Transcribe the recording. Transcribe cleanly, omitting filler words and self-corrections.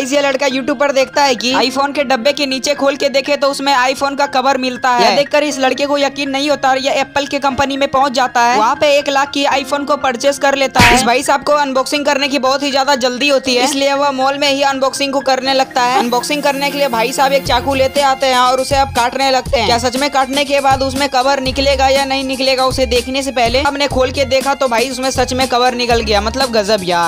Guys ये लड़का YouTube पर देखता है कि आईफोन के डब्बे के नीचे खोल के देखे तो उसमें आईफोन का कवर मिलता है। यह देखकर इस लड़के को यकीन नहीं होता और ये एप्पल के कंपनी में पहुंच जाता है। वहाँ पे 1 लाख की आईफोन को परचेस कर लेता है। इस भाई साहब को अनबॉक्सिंग करने की बहुत ही ज्यादा जल्दी होती है, इसलिए वह मॉल में ही अनबॉक्सिंग को करने लगता है। अनबॉक्सिंग करने के लिए भाई साहब एक चाकू लेते आते हैं और उसे अब काटने लगते हैं। क्या सच में काटने के बाद उसमें कवर निकलेगा या नहीं निकलेगा, उसे देखने से पहले हमने खोल के देखा तो भाई उसमें सच में कवर निकल गया। मतलब गजब यार।